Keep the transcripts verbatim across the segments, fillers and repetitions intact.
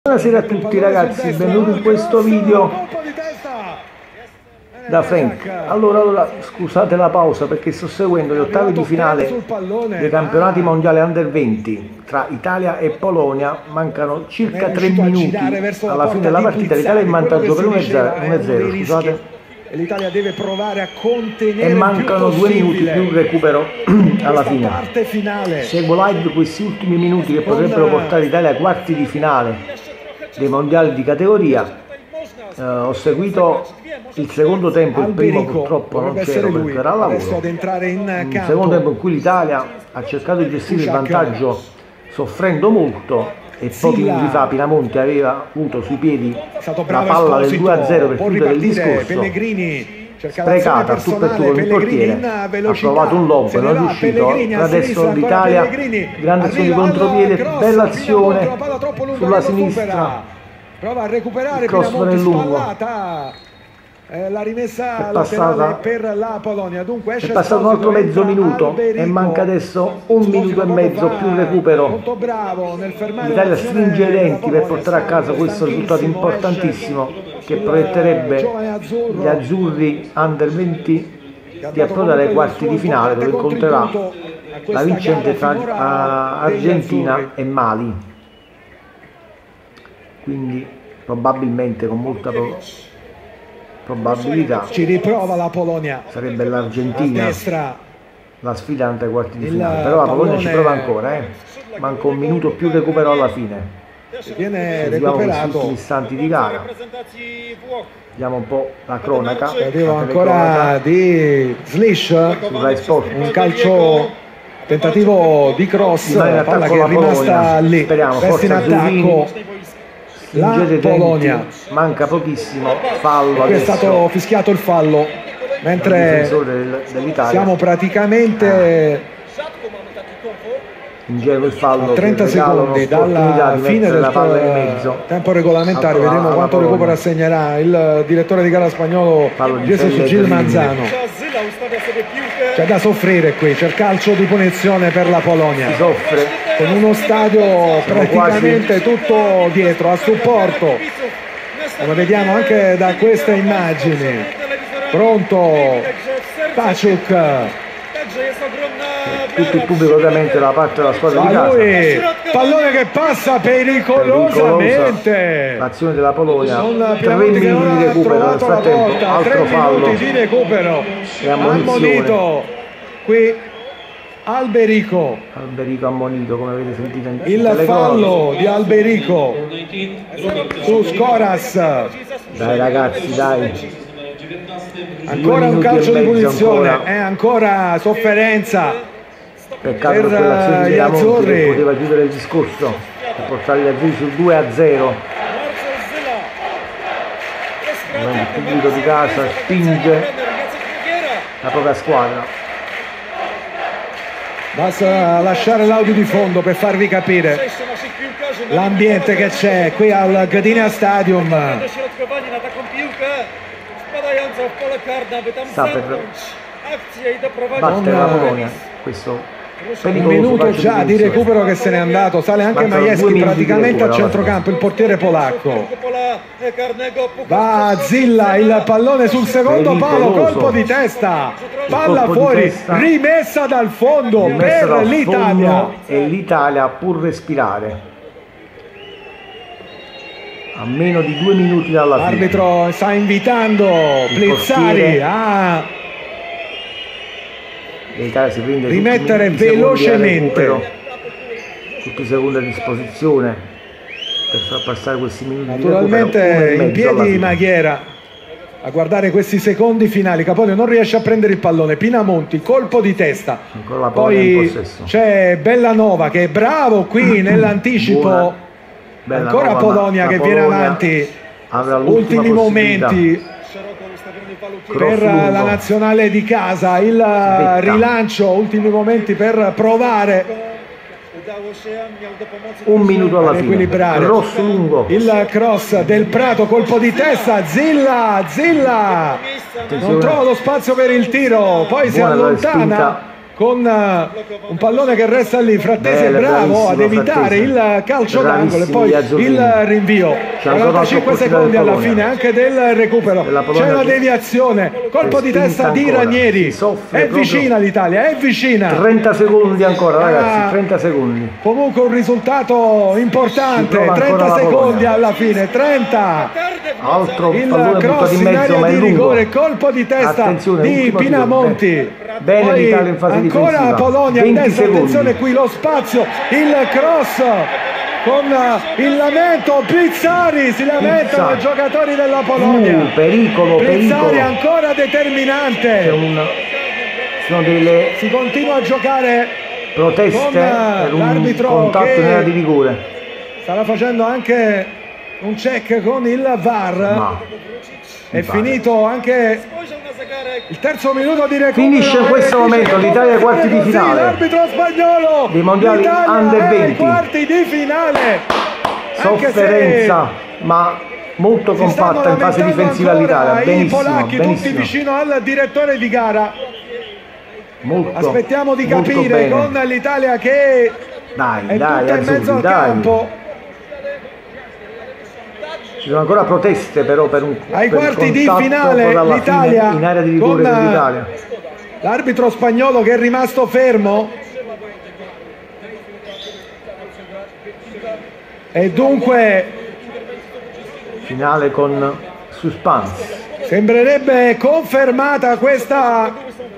Buonasera a tutti ragazzi, benvenuti in questo video da Frank. Allora, allora, scusate la pausa perché sto seguendo gli ottavi di finale dei campionati mondiali under venti tra Italia e Polonia. Mancano circa tre minuti alla fine della partita. L'Italia è in vantaggio per uno a zero, scusate. L'Italia deve provare a contenere e mancano due minuti più il recupero alla fine. Finale. Seguo live questi ultimi minuti che potrebbero portare l'Italia ai quarti di finale dei mondiali di categoria. Uh, ho seguito il secondo tempo, il primo purtroppo non c'ero perché era al lavoro. Il secondo tempo in cui l'Italia ha cercato di gestire il vantaggio soffrendo molto, e pochi minuti fa Pinamonti aveva avuto sui piedi la palla del due a zero per chiudere il discorso, sprecata a tutto e tutto con il portiere, ha provato un lob, non è riuscito. Adesso l'Italia, grande azione di contropiede, bella azione sulla sinistra, prova a recuperare, il cross nel lungo, Eh, la rimessa è passata, per la Polonia. Dunque è passato un altro mezzo minuto e manca adesso un minuto e mezzo più il recupero. L'Italia stringe i denti per portare a casa questo risultato importantissimo che proietterebbe gli azzurri under venti di approdare ai quarti di finale, dove incontrerà la vincente tra Argentina e Mali. Quindi probabilmente, con molta probabilità, ci riprova la Polonia, sarebbe l'Argentina la sfidante ai quarti di finale, però la Polonia ci prova ancora, eh. manca un minuto più recupero alla fine. Viene recuperato questi ultimi istanti di gara, vediamo un po' la cronaca. Vedevo ancora di Slish, un calcio, tentativo di cross, palla che è rimasta lì. Speriamo, forza in attacco la Polonia, manca pochissimo, fallo. È stato fischiato il fallo, mentre siamo praticamente in giro il fallo, a trenta secondi dalla fine del palla in mezzo. Tempo regolamentare. Vedremo quanto recupero assegnerà il direttore di gara spagnolo Jesus Gil Manzano. C'è da soffrire qui, c'è il calcio di punizione per la Polonia. Si soffre con uno stadio praticamente tutto dietro a supporto, come vediamo anche da queste immagini. Pronto Paciuk, tutto il pubblico ovviamente da parte della squadra di casa. Lui, pallone che passa pericolosamente, l'azione della Polonia, tre minuti di recupero, nel frattempo altro fallo di recupero e ammonito qui Alberico. Alberico ammonito, come avete sentito in il fallo di Alberico su Skoras. Dai ragazzi, dai, ancora un calcio di punizione, ancora. È ancora sofferenza. Peccato per quell'azione di Pinamonti che poteva chiudere il discorso e portare gli azzurri sul due a zero. Il pubblico di casa spinge la propria squadra. Basta lasciare l'audio di fondo per farvi capire l'ambiente che c'è qui al Gdynia Stadium. Sta per battere la Polonia, questo un minuto già di recupero che se n'è andato. Sale anche Majewski praticamente a centrocampo, il portiere polacco. Va Zilla, il pallone sul secondo palo, colpo di testa, palla fuori, rimessa dal fondo per l'Italia, e l'Italia può respirare a meno di due minuti dalla fine. L'arbitro sta invitando Blizzari a l'Italia si prende rimettere velocemente, tutti i secondi a disposizione per far passare questi minuti. Naturalmente in piedi Maghiera a guardare questi secondi finali. Capone non riesce a prendere il pallone, Pinamonti colpo di testa, poi c'è Bellanova che è bravo qui nell'anticipo. Ancora Polonia che viene avanti, ultimi momenti per la nazionale di casa, il rilancio, ultimi momenti per provare un minuto alla fine, cross lungo, il cross del Prato, colpo di testa, Zilla, Zilla non trova lo spazio per il tiro, poi si allontana con uh, un pallone che resta lì. Frattesi è bravo ad evitare il calcio d'angolo e poi il rinvio. quarantacinque secondi alla fine anche del recupero. C'è una deviazione, colpo di testa di Ranieri. È vicina l'Italia, è vicina. trenta secondi ancora, ragazzi, trenta secondi. Comunque un risultato importante, trenta secondi alla fine, trenta. Altro il cross in, mezzo, in area di rigore, colpo di testa attenzione, di Pinamonti. Bene l'Italia in fase ancora difensiva. Polonia a destra, attenzione qui lo spazio, il cross con il lamento, Plizzari, si lamentano i giocatori della Polonia. Uh, pericolo, Plizzari pericolo. ancora determinante. Un, sono delle si continua a giocare proteste con per un l'arbitro contatto in area di rigore. Starà facendo anche un check con il V A R. Ma, è finito anche il terzo minuto di recupero. Finisce in questo momento l'Italia ai quarti di finale. L'arbitro spagnolo dei mondiali under venti. Quarti di finale. Sofferenza, ma molto compatta in fase difensiva l'Italia. I polacchi tutti vicino al direttore di gara. Molto, aspettiamo di capire con l'Italia che dai, è dai, tutta in mezzo al dai. campo. Ci sono ancora proteste però per un ai per quarti di finale l'Italia in area di rigore dell'Italia. L'arbitro spagnolo che è rimasto fermo e dunque finale con suspense. Sembrerebbe confermata questa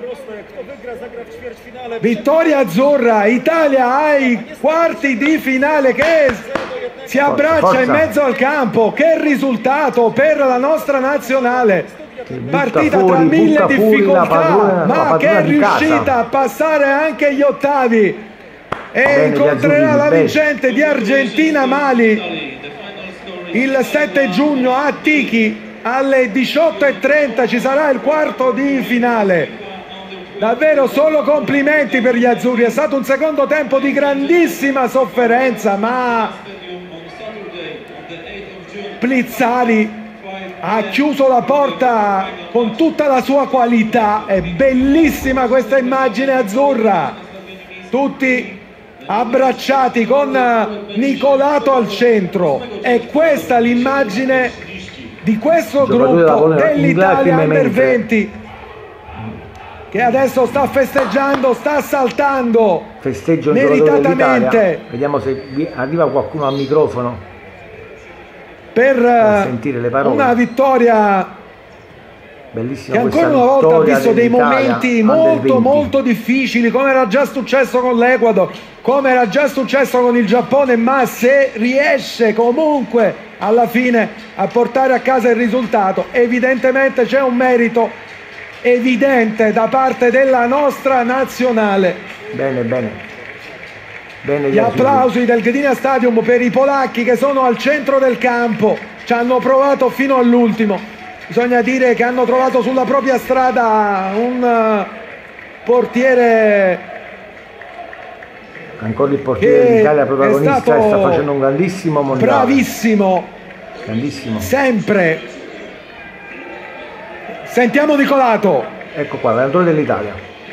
vittoria azzurra. Italia ai quarti di finale che si abbraccia Forza. in mezzo al campo. Che risultato per la nostra nazionale, partita fuori, tra mille difficoltà padrona, ma che è riuscita casa. a passare anche gli ottavi e bene, incontrerà la vincente di Argentina-Mali il sette giugno a Tiki alle diciotto e trenta. Ci sarà il quarto di finale. Davvero solo complimenti per gli azzurri, è stato un secondo tempo di grandissima sofferenza, ma Plizzari ha chiuso la porta con tutta la sua qualità. È bellissima questa immagine azzurra, tutti abbracciati con Nicolato al centro. È questa l'immagine di questo gruppo dell'Italia under venti che adesso sta festeggiando, sta saltando festeggio meritatamente. Vediamo se arriva qualcuno al microfono per, per sentire le parole. Una vittoria bellissima, che ancora una volta ha visto dei momenti molto molto difficili, come era già successo con l'Ecuador, come era già successo con il Giappone, ma se riesce comunque alla fine a portare a casa il risultato, evidentemente c'è un merito evidente da parte della nostra nazionale. Bene, bene. Bene, gli applausi del Gdynia Stadium per i polacchi che sono al centro del campo, ci hanno provato fino all'ultimo. Bisogna dire che hanno trovato sulla propria strada un portiere, ancora il portiere d'Italia protagonista, e sta facendo un grandissimo mondiale. Bravissimo, grandissimo, sempre. Sentiamo Nicolato. Ecco qua, l'allenatore dell'Italia.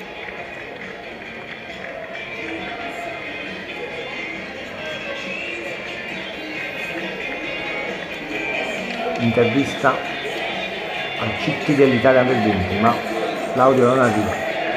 Intervista al C T dell'Italia under venti, ma l'audio non arriva.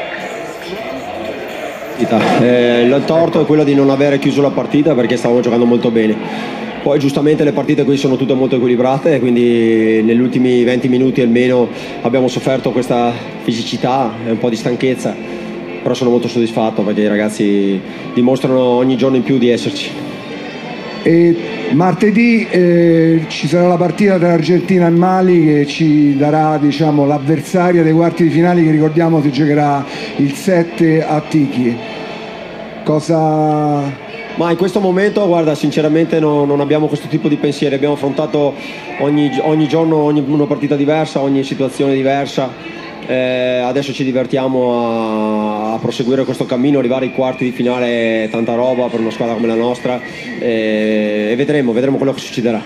Eh, il torto è quello di non avere chiuso la partita perché stavamo giocando molto bene. Poi giustamente le partite qui sono tutte molto equilibrate, quindi negli ultimi venti minuti almeno abbiamo sofferto questa fisicità e un po' di stanchezza, però sono molto soddisfatto perché i ragazzi dimostrano ogni giorno in più di esserci. E martedì eh, ci sarà la partita tra Argentina e Mali che ci darà, diciamo, l'avversaria dei quarti di finale, che ricordiamo si giocherà il sette a Tiki. Cosa... Ma in questo momento, guarda, sinceramente no, non abbiamo questo tipo di pensieri, abbiamo affrontato ogni, ogni giorno ogni, una partita diversa, ogni situazione diversa, eh, adesso ci divertiamo a, a proseguire questo cammino, arrivare ai quarti di finale è tanta roba per una squadra come la nostra, eh, e vedremo, vedremo quello che succederà.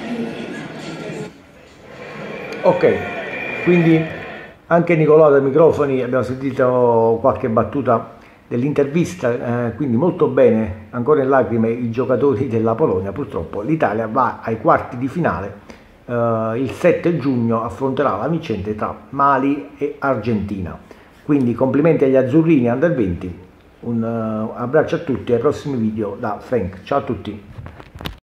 Ok, quindi anche Nicolò dai microfoni abbiamo sentito qualche battuta dell'intervista, eh, quindi molto bene, ancora in lacrime i giocatori della Polonia. Purtroppo l'Italia va ai quarti di finale, eh, il sette giugno affronterà la vincente tra Mali e Argentina. Quindi complimenti agli azzurrini under venti, un uh, abbraccio a tutti, ai prossimi video da Frank, ciao a tutti.